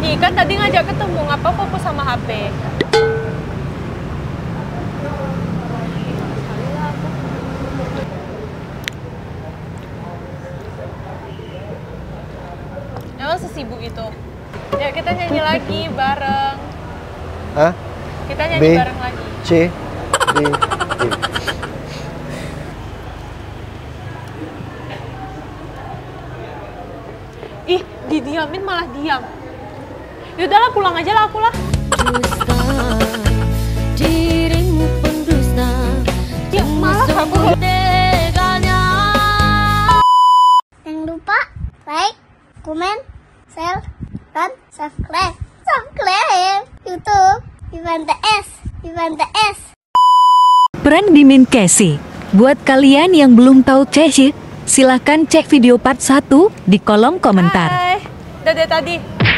Ih, kan tadi ngajak ketemu, ngapa fokus sama HP? Emang sesibuk itu? Ya kita nyanyi lagi bareng. Hah? Kita nyanyi bareng lagi. C, D, E. Ih, didiamin malah diam. Yaudahlah, pulang aja lah aku lah. Dusta, dirimu pun dusta. Ya malah aku. Teganya. Jangan lupa like, komen, share, dan subscribe. Subscribe YouTube Ivan TS. Ivan TS. Prank Mimin Casey. Buat kalian yang belum tahu Casey, silahkan cek video part 1 di kolom komentar. Hai, dari tadi.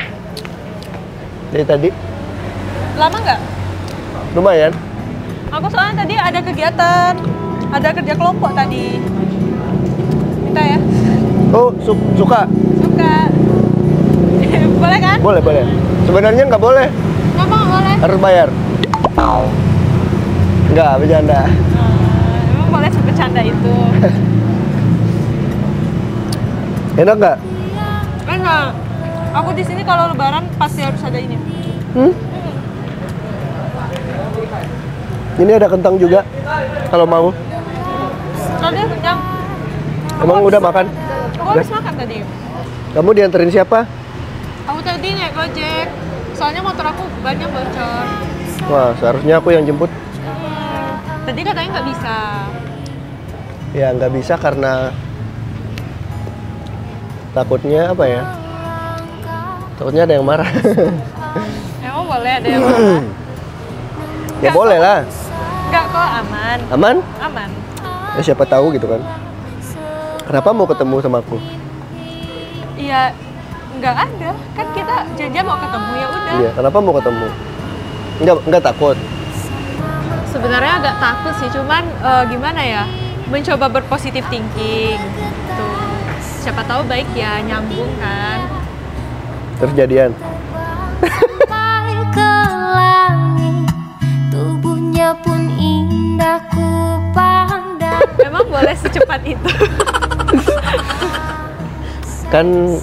Dari tadi? Lama nggak? Lumayan. Aku soalnya tadi ada kegiatan, ada kerja kelompok tadi. Kita ya? Oh, suka? Suka. Boleh kan? Boleh, boleh. Sebenarnya nggak boleh. Ngomong nggak boleh? Harus bayar. Nggak, bercanda. Emang boleh bercanda itu? Enak nggak? Enak. Aku di sini kalau lebaran pasti harus ada ini. Ini ada kentang juga, kalau mau. Tadi kenyang. Emang udah makan? Aku habis makan tadi. Kamu dianterin siapa? Aku tadi naik Gojek. Soalnya motor aku banyak bocor. Wah, seharusnya aku yang jemput. Tadi katanya nggak bisa. Ya, nggak bisa karena takutnya apa ya? Takutnya ada yang marah. Emang boleh ada yang marah? Ya boleh lah. Nggak kok, aman. Aman? Aman. Ya siapa tahu gitu kan. Kenapa mau ketemu sama aku? Iya, nggak ada. Kan kita janjian mau ketemu, ya udah. Iya, kenapa mau ketemu? Nggak takut. Sebenarnya agak takut sih, cuman gimana ya? Mencoba berpositif thinking. Tuh. Siapa tahu baik ya, nyambung kan. Terus jadian. Sampai ke langit, tubuhnya pun indah ku pandang. Memang boleh secepat itu. Kan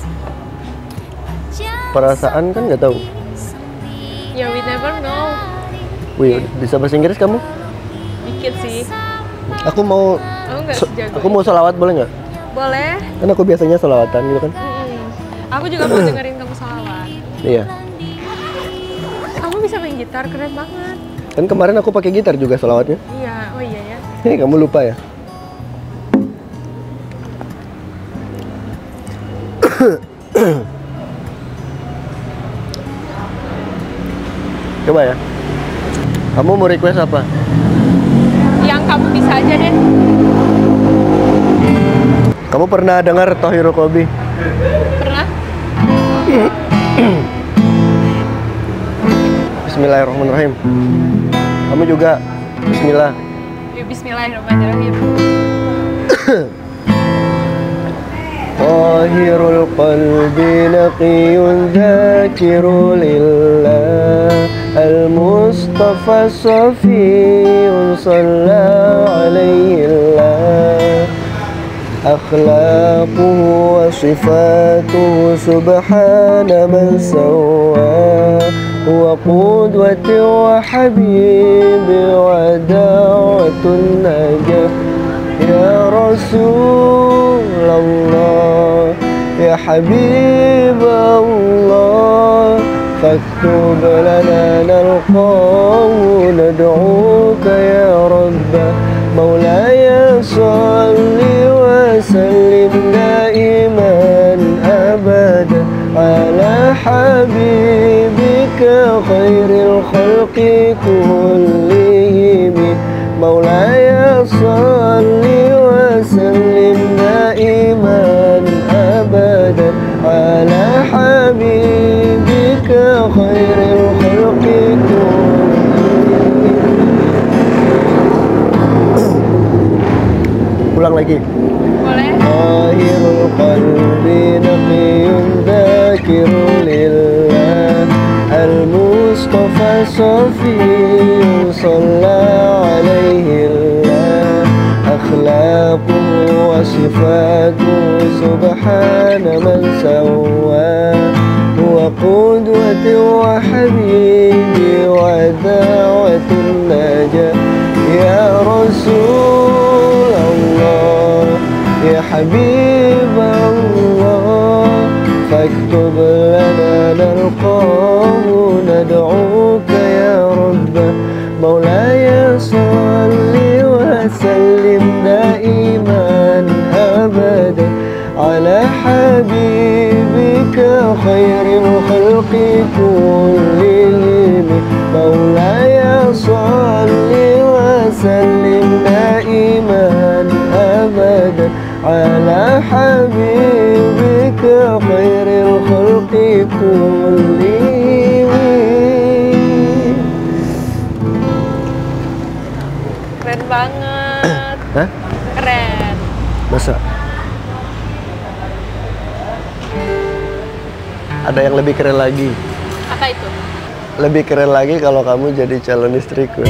perasaan kan nggak tahu. Ya, we never know. Wih, bisa bahasa Inggris kamu? Dikit sih. Aku mau Aku nggak sejago aku mau selawat boleh nggak? Boleh. Kan aku biasanya selawatan gitu kan. Aku juga mau dengerin kamu salawat. Iya. Kamu bisa main gitar, keren banget. Kan kemarin aku pakai gitar juga selawatnya. Iya, oh iya ya. Hei, kamu lupa ya? Coba ya. Kamu mau request apa? Yang kamu bisa aja deh. Kamu pernah dengar Tohiro Kobi? Pernah? Bismillahirrahmanirrahim. Kamu juga Bismillah. Ya, bismillahirrahmanirrahim. Tahirul qalbi naqiyun dzakiru lillah Al-Mustafa Safiyun Salla alaihi Allah Akhlaquhu wa sifatuhu Subhana man sawwa Wa qudwati wa habibi Wa da'watun najah Ya Rasulullah Ya Habib Allah فاكتب لنا نلقاه ندعوك يا رب مولاي صل وسلم دائما أبدا على حبيبك خير الخلق كلهم مولاي صل وسلم دائما أبدا على حبيبك خير الخلق Ulang lagi. Boleh? Tahirul qalbi naqiyun dzakirul lillah صفي صلى عليه الله أخلاقه وصفاته سبحان من سواه هو قدوتي وحبيبي ودعوة النجاة يا رسول الله يا حبيب الله فاكتب لنا نلقاه ندعوك يا رب مولاي صل وسلم دائما أبدا على حبيبك خير الخلق كلهم مولاي صل وسلم دائما أبدا على حبيبك خير الخلق كلهم. Keren banget. Hah? Keren. Masa? Ada yang lebih keren lagi. Apa itu? Lebih keren lagi kalau kamu jadi calon istriku.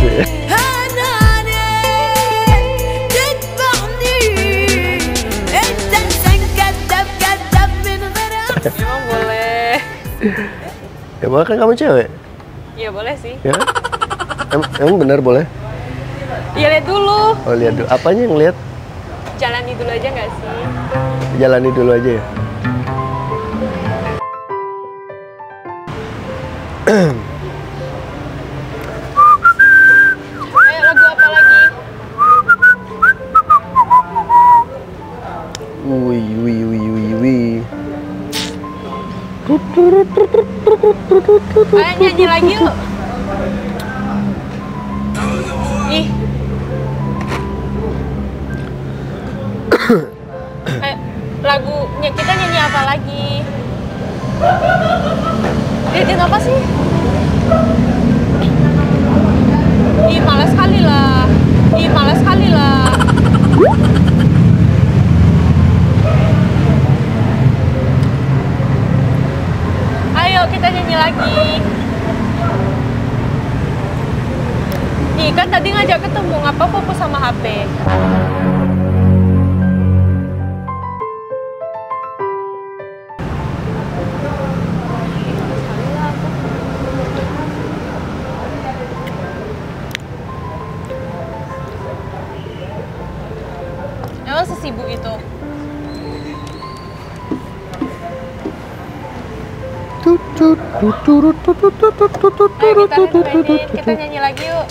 Emang boleh. Ya boleh kan kamu cewek? Iya boleh sih. Ya? Emang benar boleh? Iya lihat dulu. Oh lihat dulu. Apanya yang lihat? Jalani dulu aja nggak sih? Jalani dulu aja ya. Ayo lagu apa lagi? Wih wih wih wih wih. Ayo nyanyi lagi yuk. Ih. Ayo, lagunya kita nyanyi apa lagi? Liatin apa sih? Ih, malas sekali lah. Ih, malas sekali lah. Ayo kita nyanyi lagi. Ih, kan tadi ngajak ketemu, ngapa fokus sama HP? Emang sesibuk itu? Ayo kita nyanyi lagi yuk.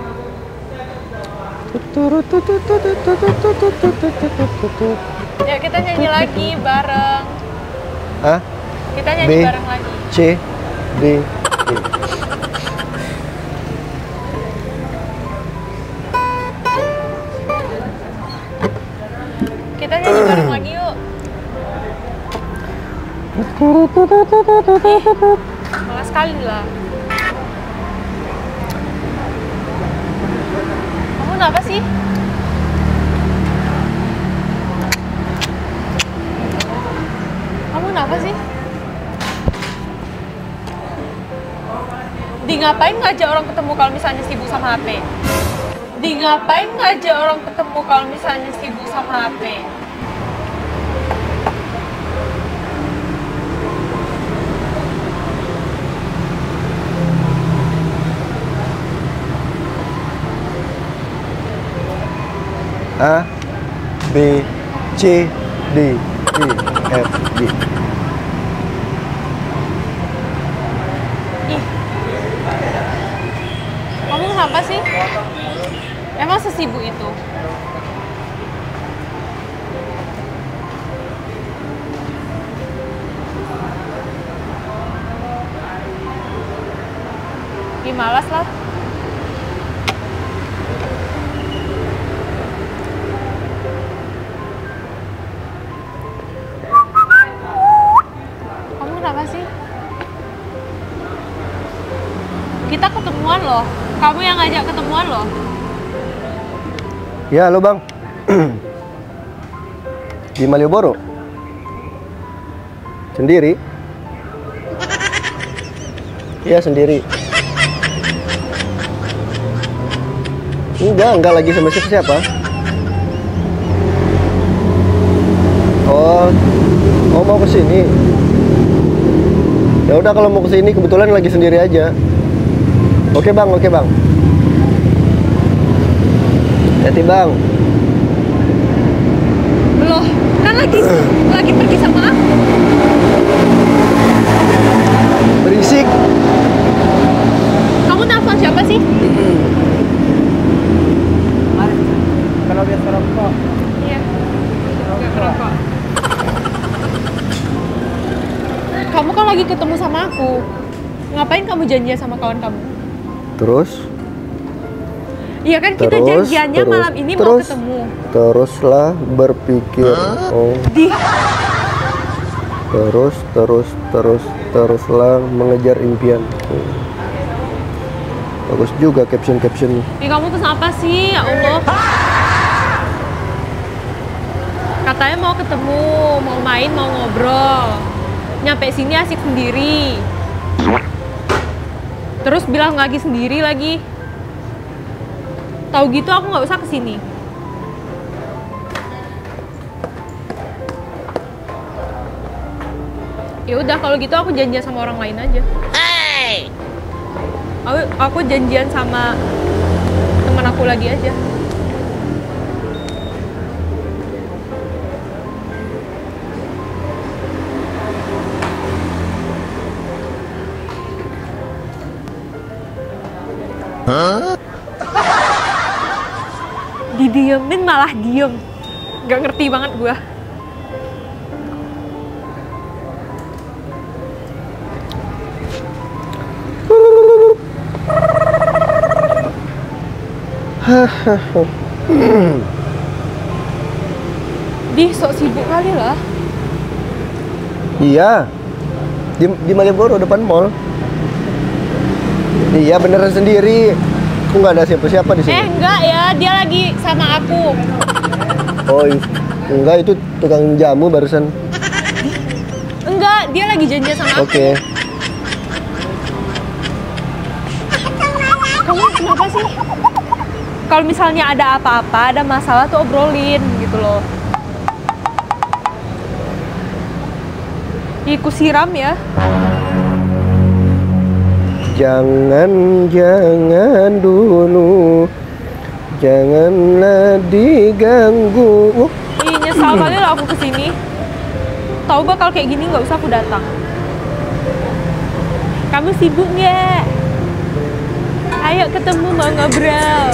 Ya kita nyanyi lagi bareng. Hah? Kita nyanyi B, bareng lagi. C, D, E. Kita nyanyi bareng lagi yuk. Malas sekali lah. Kamu kenapa sih? Kamu kenapa sih? Di ngapain ngajak orang ketemu kalau misalnya sibuk sama HP? Di ngapain ngajak orang ketemu kalau misalnya sibuk sama HP? A, B, C, D, E, F, G. Ih, kamu kenapa sih? Emang sesibuk itu? Ih, malas lah. Kamu kenapa sih? Kita ketemuan loh. Kamu yang ngajak ketemuan loh. Ya, halo Bang. Di Malioboro? Sendiri? Iya, sendiri. Enggak lagi sama siapa. Oh, mau ke sini. Ya udah kalau mau ke sini kebetulan lagi sendiri aja. Oke bang. Hati bang. Loh, kan lagi pergi sama aku. Berisik. Kamu telepon siapa sih? Kalau biasa rokok. Iya. Nggak ngerokok. Kamu kan lagi ketemu sama aku. Ngapain kamu janjian sama kawan kamu? Terus? Iya kan kita janjiannya malam ini mau ketemu. Teruslah berpikir. Oh. Teruslah mengejar impian. Bagus juga caption. Ih, kamu tuh apa sih? Ya Allah. Katanya mau ketemu, mau main, mau ngobrol. Nyampe sini asik sendiri. Terus bilang lagi sendiri lagi. Tahu gitu aku nggak usah kesini. Ya udah kalau gitu aku janjian sama orang lain aja. Hey! Aku janjian sama teman aku lagi aja. Didiemin malah diem. Gak ngerti banget gua. Sok sibuk kali lah. Iya. Di Malioboro depan mall. Iya beneran sendiri. Aku nggak ada siapa-siapa di sini. Enggak ya, dia lagi sama aku. Oh, enggak itu tukang jamu barusan. Enggak, dia lagi janjian sama aku. Oke. Kamu kenapa sih? Kalau misalnya ada apa-apa, ada masalah tuh obrolin gitu loh. Iku siram ya. Jangan dulu. Janganlah diganggu. Ih, nyesal kali lah aku kesini. Tahu bakal kayak gini nggak usah aku datang. Kamu sibuk nggak? Ayo ketemu mau ngobrol.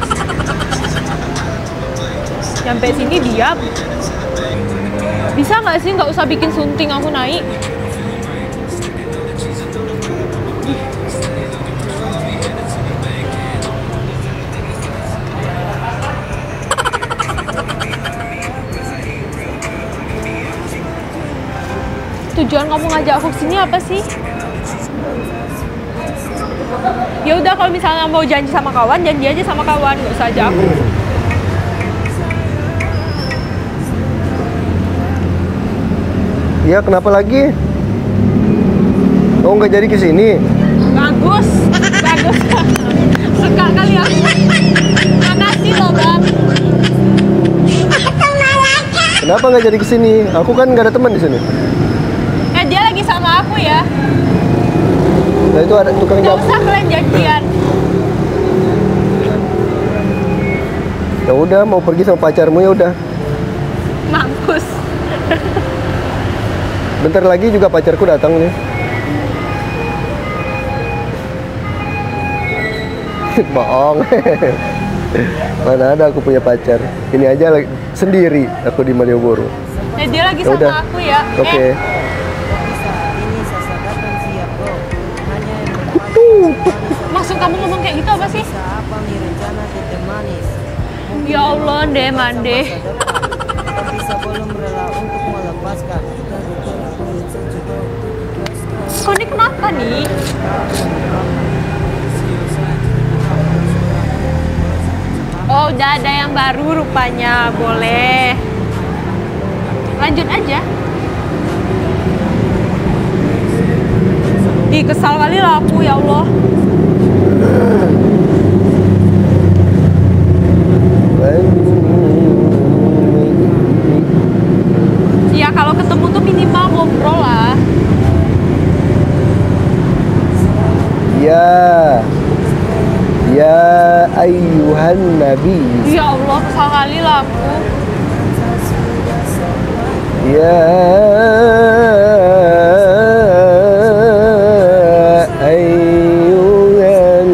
Sampai sini diam. Bisa nggak sih nggak usah bikin sunting aku naik? Tujuan kamu ngajak aku kesini apa sih? Ya udah kalau misalnya mau janji sama kawan, janji aja sama kawan, nggak usah ajak aku. Ya kenapa lagi? Oh nggak jadi kesini? Bagus. Suka kali aku. Makasih loh bang. Kenapa nggak jadi kesini? Aku kan nggak ada teman di sini. Dia lagi sama aku ya. Nah itu ada tukang Nggak jamu. usah kalian janjian. Ya udah mau pergi sama pacarmu ya udah. Mampus. Bentar lagi juga pacarku datang nih. Bohong. Mana ada aku punya pacar. Ini aja sendiri aku di Malioboro. Dia lagi Ya sama udah. aku ya. Oke. Maksud kamu ngomong kayak gitu apa sih? Ya Allah, deh mande. Kok ini kenapa nih? Oh, udah ada yang baru rupanya. Boleh. Lanjut aja. Ih, kesal kali lah aku, ya Allah. Ya kalau ketemu tuh minimal ngobrol lah. Ya ayyuhan nabi. Ya Allah, kesal kali lah aku. Ya ayyuhan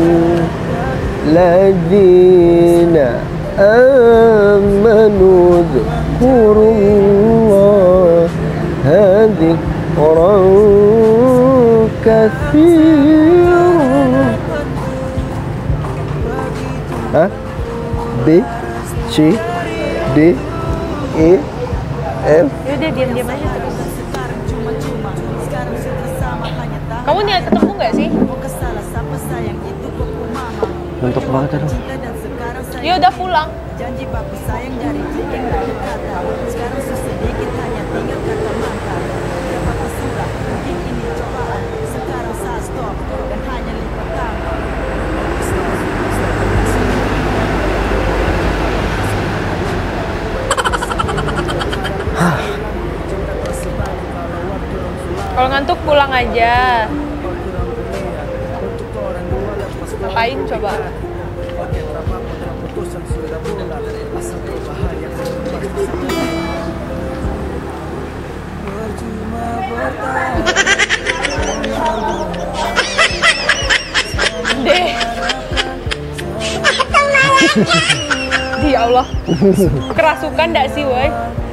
ladina amanu dzkurullah dzikran katsiran. Hah? B C D E F. Yaudah diam-diam aja terus. Kamu niat ketemu nggak sih? Untuk banget aduh. Ya udah pulang. Janji baku sayang dari bikin dari kata. Sekarang sedikit hanya tinggal kata mantan. Dapat sudah mungkin ini cobaan. Sekarang saya stop dan hanya lipat tangan. Kalau ngantuk pulang aja. Ngapain coba? Deh. Ya Allah. Kerasukan nggak sih, woy?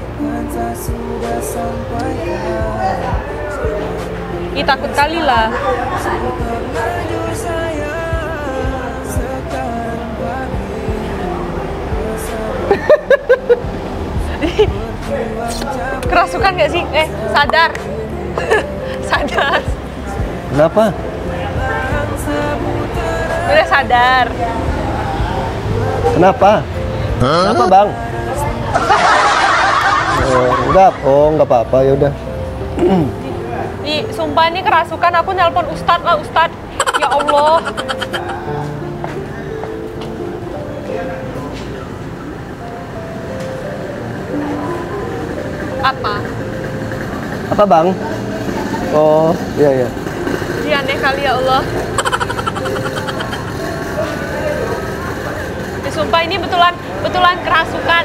Ih, takut kali lah. Kerasukan gak sih? Sadar. Sadar. Kenapa? Udah sadar. Kenapa? Kenapa, Bang? Enggak apa-apa, ya udah. Ih, sumpah ini kerasukan, aku nelpon Ustadz lah, Ustadz. Ya Allah. Apa? Apa, Bang? Oh, iya. Iya, aneh kali ya Allah. Ya, sumpah ini betulan kerasukan.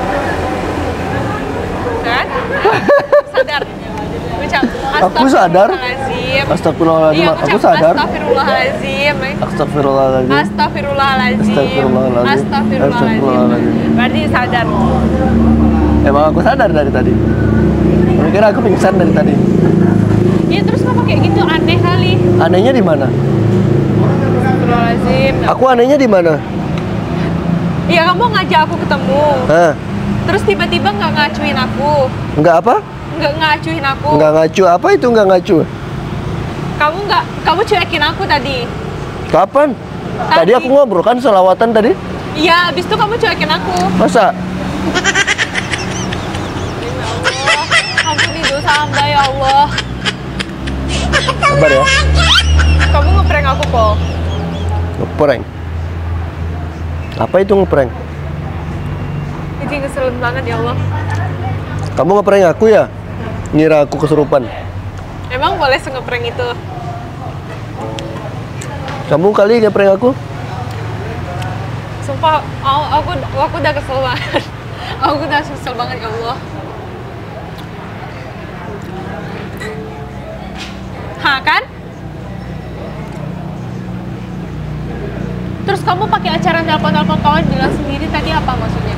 Kan? Sadar. Aku sadar. Astagfirullahaladzim. Iya, Aku sadar. Astagfirullahaladzim. Astagfirullahaladzim. Astagfirullahaladzim. Astagfirullahaladzim. Berarti sadar. Emang aku sadar dari tadi. Aku kira aku pingsan dari tadi. Iya, terus kamu kayak gitu aneh kali. Anehnya di mana? Astagfirullahaladzim. Aku anehnya di mana? Iya, kamu ngajak aku ketemu. Hah? Terus tiba-tiba nggak ngacuin aku. Enggak apa? Nggak ngacuin aku. Enggak ngacu. Apa itu enggak ngacu? Kamu cuekin aku tadi. Kapan? Tadi aku ngobrol kan selawatan tadi. Iya, abis itu kamu cuekin aku. Masa? Ampuni dosa hamba ya Allah. Sabar ya. Kamu ngeprank aku kok. Ngeprank. Apa itu ngeprank? Ini ngeselin banget ya Allah. Kamu ngeprank aku ya? Ngira aku kesurupan. Emang boleh ngeprank itu? Kamu kali ngeprank aku? Sumpah, aku udah kesel banget. Aku udah kesel banget ya Allah. Hah, kan? Terus kamu pakai acara telepon-telepon kawan bilang sendiri tadi apa maksudnya?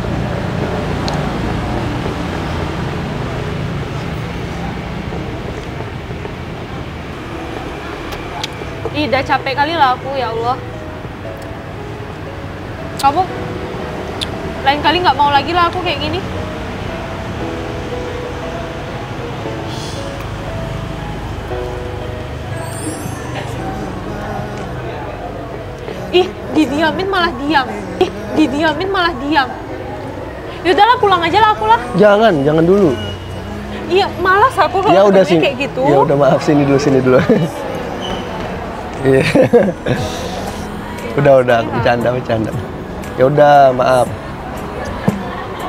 Ih, udah capek kali lah aku, ya Allah. Kamu lain kali nggak mau lagi lah aku kayak gini. Ih, didiamin malah diam. Ih, didiamin malah diam. Yaudahlah, pulang aja lah aku lah. Jangan dulu. Iya, malas aku Ya kalau udah ketemunya sini. kayak gitu. Ya udah maaf, sini dulu. Iya. udah aku bercanda. Ya udah, maaf.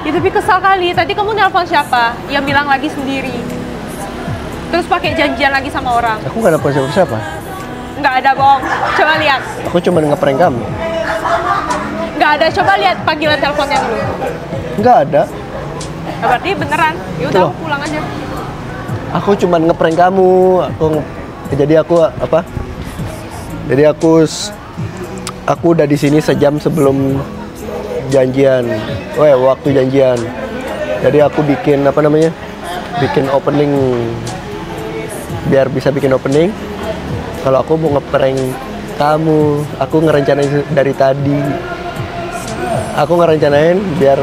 Ya tapi kesal kali. Tadi kamu nelpon siapa? Yang bilang lagi sendiri. Terus pakai janjian lagi sama orang. Aku nggak nelfon siapa. Nggak ada, bohong. Coba lihat. Aku cuma ngeprank kamu. Nggak ada. Coba lihat panggilan teleponnya dulu. Nggak ada. Nah, berarti beneran. Ya udah, Loh. aku pulang aja. Aku cuma ngeprank kamu. Jadi aku udah di sini sejam sebelum janjian. Waktu janjian. Jadi aku bikin bikin opening biar bisa bikin opening. Kalau aku mau ngeprank kamu, aku ngerencanain dari tadi. Aku ngerencanain biar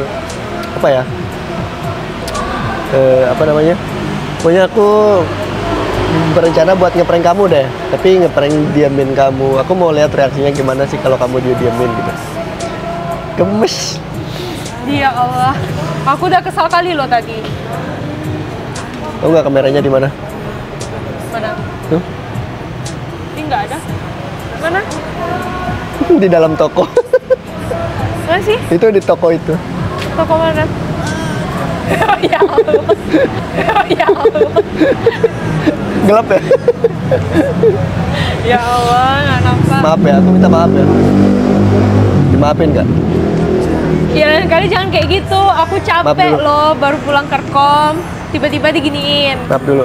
pokoknya aku berencana buat ngeprank kamu deh, tapi ngeprank diamin kamu. Aku mau lihat reaksinya gimana sih kalau kamu diamin gitu. Gemes. Ya Allah, aku udah kesal kali loh tadi. Tahu nggak kameranya di mana? Mana? Tuh, Ini nggak ada. Mana? di dalam toko. Mana sih? Itu di toko itu. Toko mana? Ya Allah. Ya Allah. Gelap ya? Ya Allah, nggak nampak. Maaf ya, aku minta maaf ya. Dimaafin nggak? Ya lain kali jangan kayak gitu. Aku Maaf capek dulu. loh, baru pulang kerkom. Tiba-tiba diginiin. Maaf dulu.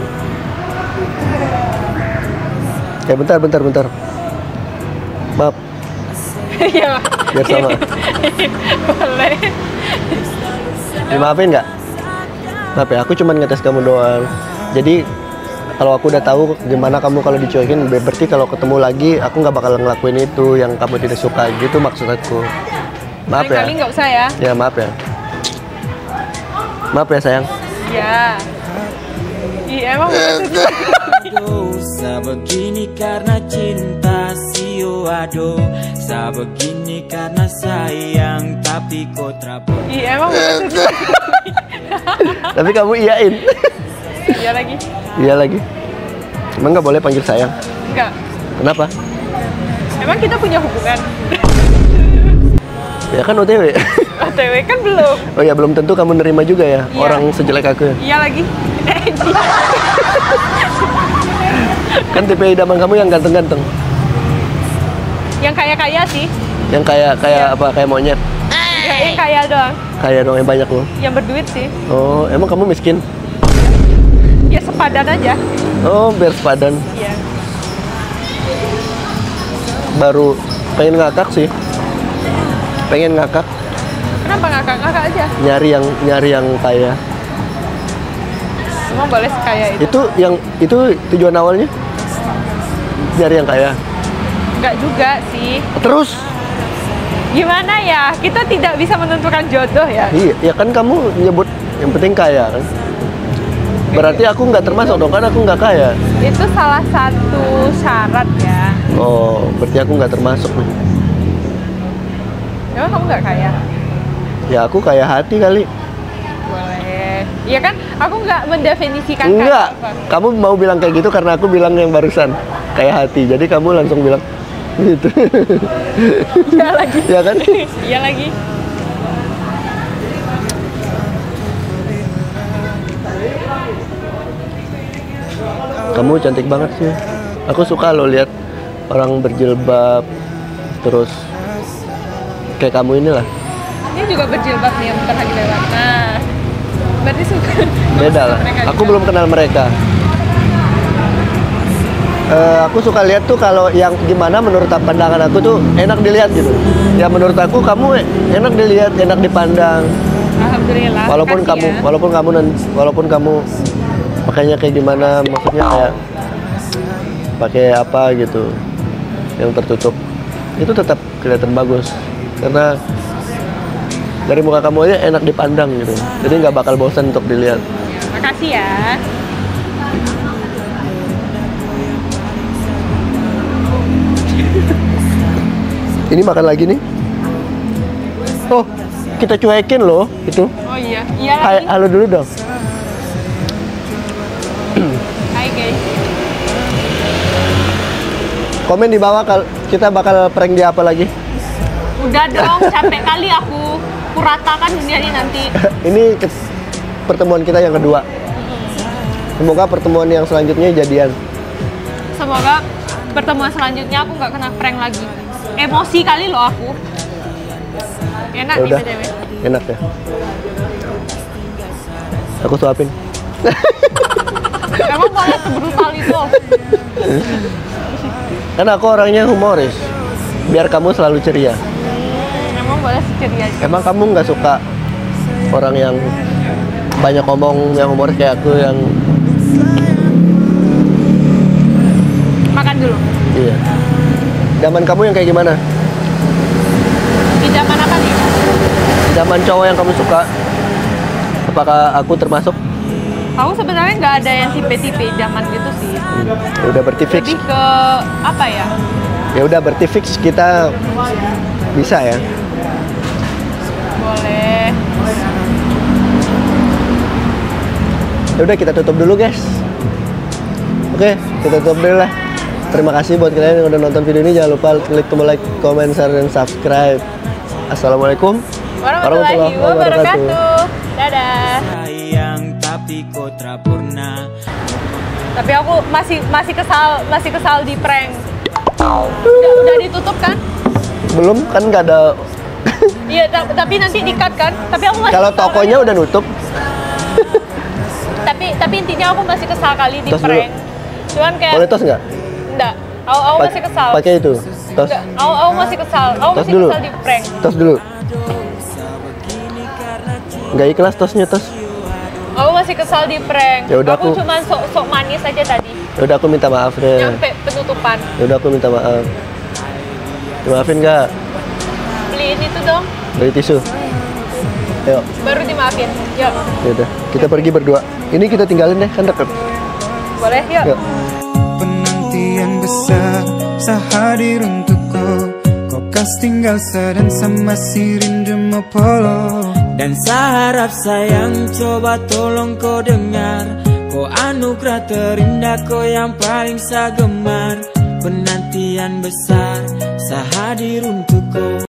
Ya bentar. Maaf, Ya. biar sama. Boleh. Dimaafin nggak? Maaf ya, aku cuma ngetes kamu doang. Jadi kalau aku udah tahu gimana kamu kalau dicuekin, berarti kalau ketemu lagi aku nggak bakal ngelakuin itu yang kamu tidak suka. Gitu maksud aku. Maaf Lain ya. kali nggak usah ya. Ya maaf ya. Maaf ya sayang. Ya. Iya emang maksudnya. Sa begini karena cinta siwado, sa begini karena sayang tapi kau terabur. Iya emang maksudnya. Tapi kamu iyain. Iya lagi. Iya lagi. Emang nggak boleh panggil sayang? Enggak. Kenapa? Emang kita punya hubungan. Ya kan OTW. OTW kan belum. Oh ya, belum tentu kamu nerima juga ya Iya. orang sejelek aku. Iya lagi. Kan tipe idaman kamu yang ganteng-ganteng. Yang kaya-kaya sih. Yang kayak apa? Kayak monyet. Yang kaya doang. Kaya dong yang banyak loh. Yang berduit sih. Oh, emang kamu miskin? Ya sepadan aja. Oh, biar sepadan. Iya. Baru pengen ngakak sih. Pengen ngakak, Kenapa ngakak-ngakak aja? nyari yang kaya. Emang boleh sekaya itu? Itu tujuan awalnya? Nyari yang kaya. Enggak juga sih. Terus? Gimana ya? Kita tidak bisa menentukan jodoh ya. Iya, ya kan kamu nyebut yang penting kaya kan? Berarti aku nggak termasuk dong, kan aku nggak kaya. Itu salah satu syarat ya. Oh, berarti aku nggak termasuk nih. Emang kamu nggak kaya? Ya aku kaya hati kali. Boleh. Iya kan? Aku nggak mendefinisikan Enggak, kaya apa. kamu mau bilang kayak gitu karena aku bilang yang barusan kaya hati. Jadi kamu langsung bilang gitu. Iya lagi. Ya kan? Iya lagi. Kamu cantik banget sih. Aku suka loh lihat orang berjilbab terus kayak kamu inilah. Ini juga berjilbab nih yang bentar lagi lewat. Nah, berarti suka. Beda lah. Mereka Aku juga. belum kenal mereka. Aku suka lihat tuh kalau yang gimana menurut pandangan aku tuh enak dilihat gitu. Ya menurut aku kamu enak dilihat, enak dipandang. Alhamdulillah. Walaupun makasih kamu ya. walaupun kamu pakainya kayak gimana, maksudnya kayak pakai apa gitu yang tertutup, itu tetap kelihatan bagus karena dari muka kamu aja enak dipandang gitu. Jadi nggak bakal bosan untuk dilihat. Makasih ya. Ini makan lagi nih. Oh, kita cuekin loh itu. Oh iya. Iya Hai, lagi. halo dulu dong. Hai guys. Komen di bawah kita bakal prank dia apa lagi. Udah dong, capek kali aku. aku ratakan dunia ini nanti. Ini pertemuan kita yang kedua. Semoga pertemuan yang selanjutnya jadian. Semoga pertemuan selanjutnya aku nggak kena prank lagi. Emosi kali loh aku. Enak nih Udah, BTW. enak ya. Aku suapin. Emang boleh sebrutal itu? Kan aku orangnya humoris. Biar kamu selalu ceria. Emang boleh ceria. Emang kamu nggak suka orang yang banyak ngomong, yang humoris kayak aku yang... Makan dulu. Iya. Zaman kamu yang kayak gimana? Di zaman apa nih? Zaman cowok yang kamu suka? Apakah aku termasuk? Aku sebenarnya nggak ada yang tipe-tipe zaman gitu sih. Ya udah berarti fix. Lebih ke apa ya? Ya udah berarti fix kita bisa ya. Boleh. Ya udah kita tutup dulu guys. Oke, kita tutup dulu lah. Terima kasih buat kalian yang udah nonton video ini. Jangan lupa klik tombol like, comment, share, dan subscribe. Assalamualaikum Warahmatullahi wabarakatuh. Dadah. Sayang tapi kau tak pernah. Tapi aku masih kesal di prank. Udah ditutup kan? Belum kan nggak ada. Iya, tapi nanti di-cut kan? Tapi aku masih Kalau kesal tokonya kali. udah nutup. Tapi intinya aku masih kesal kali di Tos dulu. prank. Cuman kayak Boleh tos nggak? enggak. Aku masih kesal. Pakai itu. Tos. Enggak, aku masih kesal. Aku Tos masih dulu. kesal di prank. Tos dulu. Nggak ikhlas tosnya tos. Aku masih kesal di prank. Ya udah, aku aku- cuma sok manis aja tadi. Ya udah aku minta maaf deh. Nyampe penutupan. Ya udah aku minta maaf. Dimaafin nggak? Beliin itu dong. Dari tisu. Ayo. Baru dimaafin. Yuk. Ya udah. Kita pergi berdua. Ini kita tinggalin deh, kan deket. Boleh, yuk. Yuk. Penantian besar sehadir untukku. Kau kas tinggal sedan sama si rindu polo. Dan seharap sayang coba tolong kau dengar. Kau anugerah terindah, kau yang paling saya gemar. Penantian besar sehadir untukku.